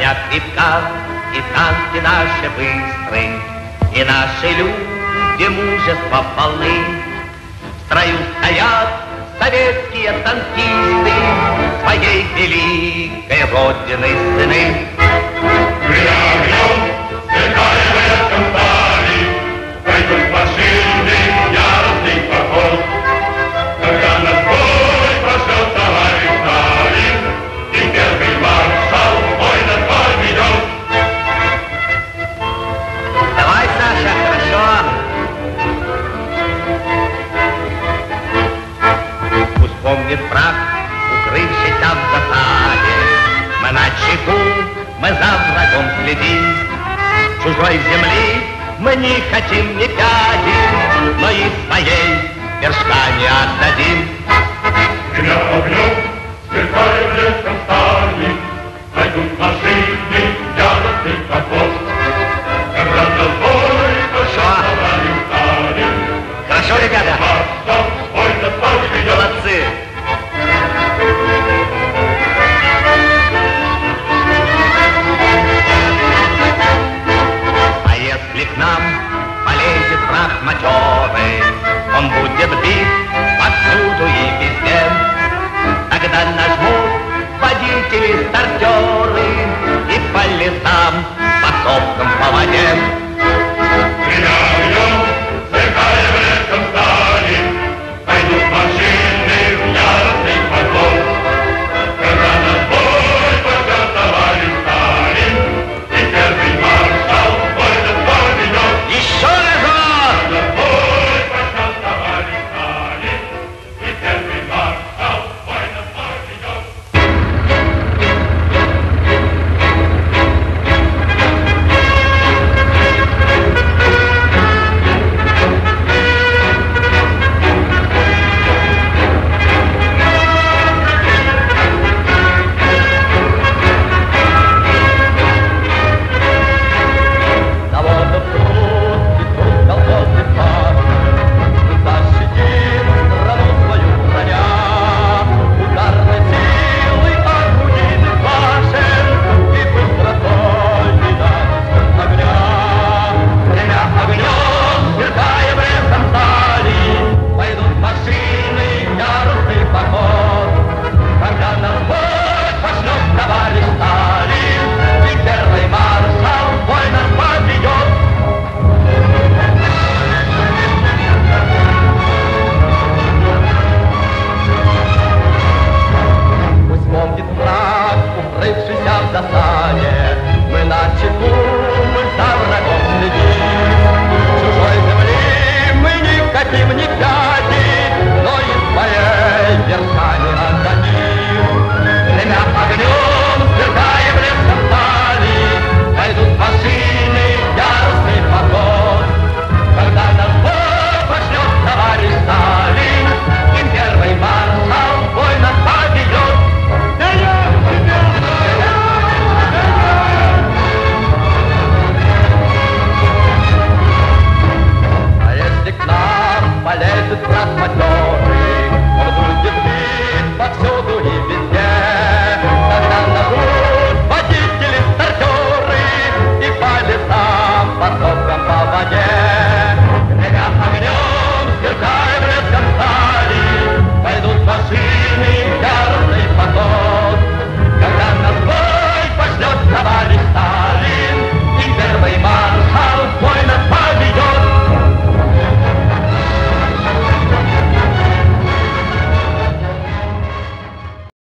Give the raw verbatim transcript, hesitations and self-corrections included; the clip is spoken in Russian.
броня крепка, и танки наши быстрые, и наши люди мужества полны. В строю стоят советские танкисты, своей великой родины сыны. Огнем, сверкая в этом стали, пойдут машины, яростный поход. Когда на бой пошел товарищ Сталин, и первый маршал бой на бой ведет. Давай, Саша, хорошо. Пусть помнит враг, укрывшийся в засаде, мы на чеку, мы за врагом следим. Чужой земли мы не хотим ни пяди, но и своей вершка не отдадим. Гремя огнем, сверкая в лесном стали, пойдут машины, яростный поход. Как раз на бой пошел товарищ Сталин. Хорошо, ребята. Маршал бой на бой ведет. Молодцы. К нам полезет враг матерый, он будет бит повсюду и везде. Тогда нажмут водители стартеры и по лесам, по сопкам, по воде. Гремя